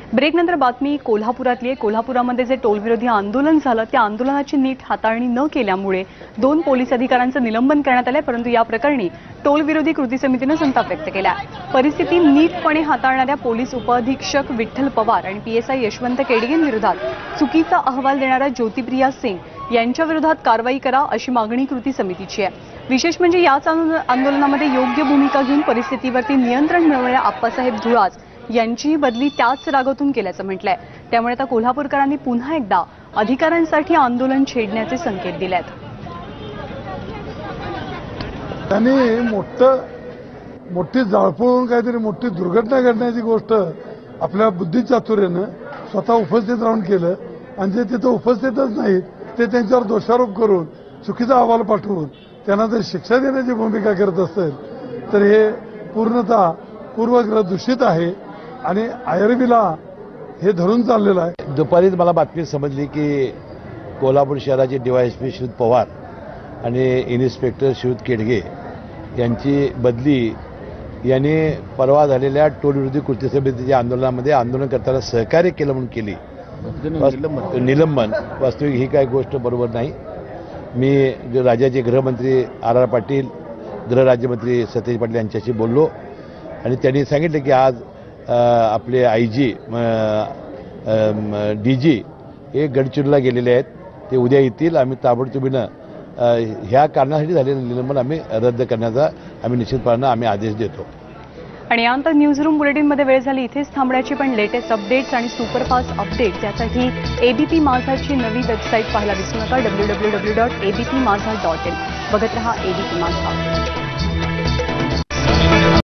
ब्रेकनंतर बातमी कोल्हापुरातली आहे। कोल्हापुरामध्ये जे टोलविरोधी आंदोलन झालं त्या आंदोलनाची नीट हाताळणी न केल्यामुळे 2 पोलीस अधिकाऱ्यांचं निलंबन करण्यात आलंय। परंतु या प्रकरणी टोलविरोधी कृती समितीने संताप व्यक्त केला। परिस्थिती नीटपणे हाताळणाऱ्या पोलीस उपअधीक्षक विठ्ठल पवार आणि पीएसआय यशवंत केडगेंविरोधात चुकीचा अहवाल देणाऱ्या ज्योतिप्रिया सिंग यांच्या विरोधात कारवाई करा अशी मागणी कृती समितीची आहे। विशेष म्हणजे याच आंदोलनामध्ये योग्य भूमिका घेऊन परिस्थितीवरती नियंत्रण मिळवणाऱ्या आप्पासाहेब धुळाज यांचीही बदली त्याच रागातून केल्याचं म्हटलंय। त्यामुळे आता कोल्हापूरकरांनी पुन्हा एकदा अधिकाऱ्यांसाठी आंदोलन छेडण्याचे संकेत दिलेत। त्यांनी मोठी जाळपोळून काहीतरी मोठी दुर्घटना घडण्याची गोष्ट आपल्या बुद्धिचातुर्यानं स्वतः उपस्थित राहून केलं आणि जे तिथं उपस्थितच नाहीत ते त्यांच्यावर दोषारोप करून चुकीचा अहवाल पाठवून त्यांना जर शिक्षा देण्याची भूमिका करत असेल तर हे पूर्णतः पूर्वग्रह दूषित आहे आणि आयरवीला हे धरून चाललेलं आहे। दुपारीच मला बातमी समजली की कोल्हापूर शहराचे डीवायएसपी श्रीयुत पवार आणि इन्स्पेक्टर श्रीयुत केडगे यांची बदली यांनी परवा झालेल्या टोलविरोधी कृती समितीच्या आंदोलनामध्ये आंदोलन करताना सहकार्य केलं म्हणून केली निलंबन। वास्तविक ही काही गोष्ट बरोबर नाही। मी राज्याचे गृहमंत्री आर पाटील, गृहराज्यमंत्री सतेज पाटील यांच्याशी बोललो आणि त्यांनी सांगितलं की आज आपले आयजी डीजी हे गडचिरोलीला गेलेले आहेत, ते उद्या येतील। आम्ही ताबडतोबीनं ह्या कारणासाठी झालेलं निलंबन आम्ही रद्द करण्याचा आम्ही निश्चितपणे आम्ही आदेश देतो। आणि यानंतर न्यूजरूम बुलेटिनमध्ये वेळ झाली इथेच थांबण्याची, पण लेटेस्ट अपडेट्स आणि सुपरफास्ट अपडेट त्यासाठी एबीपी माझाची नवी वेबसाईट पाहायला विसरू नका www.abpmaza.in। बघत रहा एबीपी माझा।